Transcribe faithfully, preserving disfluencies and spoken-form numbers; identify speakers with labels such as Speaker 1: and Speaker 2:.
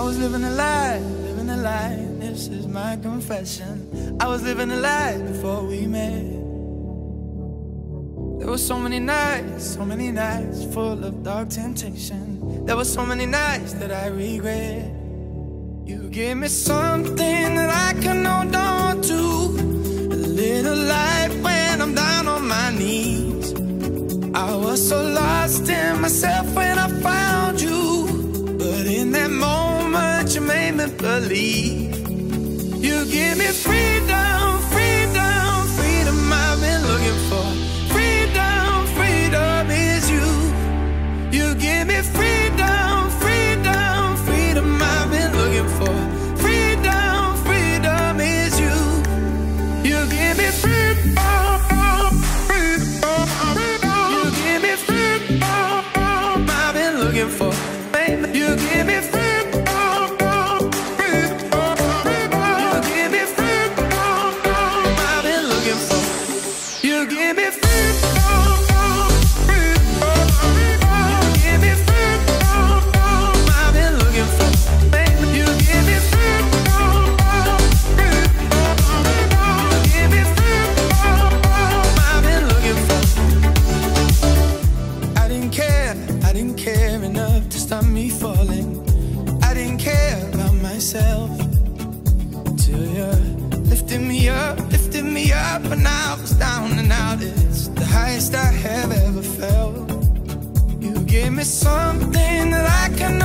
Speaker 1: was living a lie, living a lie, this is my confession. I was living a lie before we met. There were so many nights, so many nights full of dark temptation. There were so many nights that I regret. You gave me something that I can hold on to, a little light when I'm down on my knees. I was so lost in myself when I found you, but in that moment you made me believe. You give me freedom, freedom, freedom I've been looking for. Freedom, freedom is you. You give me freedom, freedom, freedom I've been looking for. Freedom, freedom is you. You give me freedom, freedom, freedom. You give me freedom I've been looking for. You give me freedom. Till you lifted me up, lifted me up, and I was down and out. It's the highest I have ever felt. You gave me something that I can